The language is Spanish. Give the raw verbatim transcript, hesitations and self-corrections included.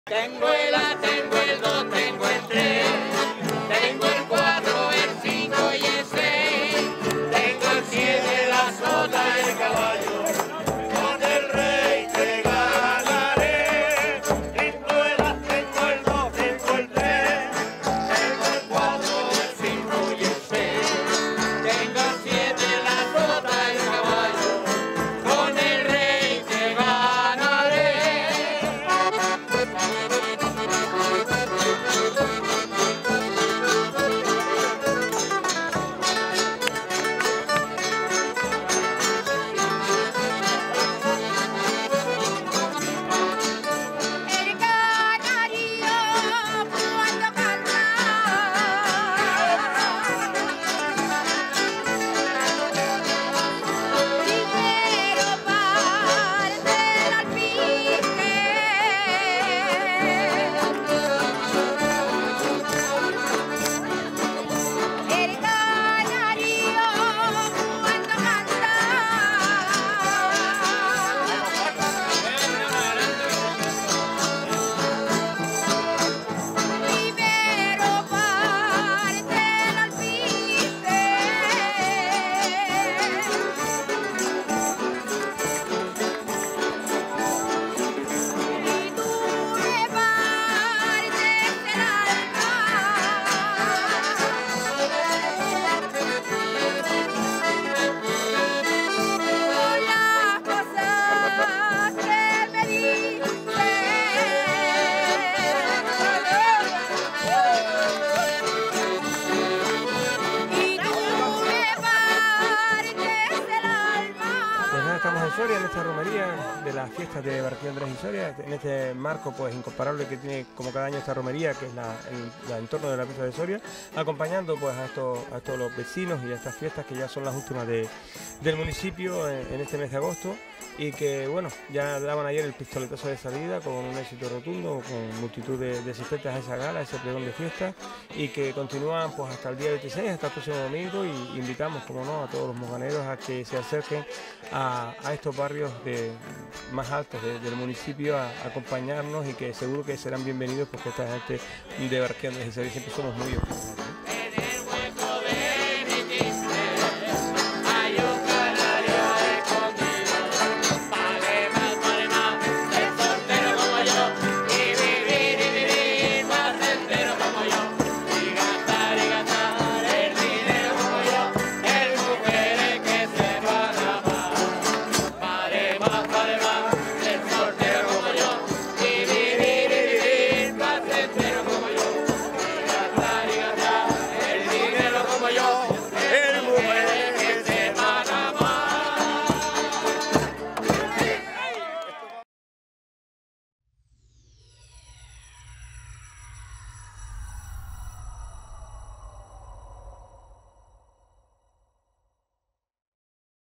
Tengo el A, tengo el dos, tengo el tres, tengo el cuatro, el cinco y el seis, tengo el siete, la sota y el caballo, con el rey te ganaré. Tengo el A, tengo el dos, tengo el tres, tengo el cuatro, el cinco y el seis, tengo el siete, la sota y el caballo, con el rey te ganaré. Estamos en Soria, en esta romería de las fiestas de Barquillo Andrés y Soria, en este marco pues incomparable que tiene como cada año esta romería, que es la, el, la entorno de la fiesta de Soria, acompañando pues a estos, a todos los vecinos y a estas fiestas que ya son las últimas de, del municipio en, en este mes de agosto, y que bueno, ya daban ayer el pistoletazo de salida con un éxito rotundo, con multitud de, de asistentes a esa gala, a ese pregón de fiesta, y que continúan pues hasta el día veintiséis, hasta el próximo domingo, y invitamos, como no, a todos los moganeros a que se acerquen a, a estos barrios de, más altos de, del municipio a, a acompañarnos, y que seguro que serán bienvenidos, porque esta gente de Barquillo Andrés y Soria siempre somos muy optimistas. Yo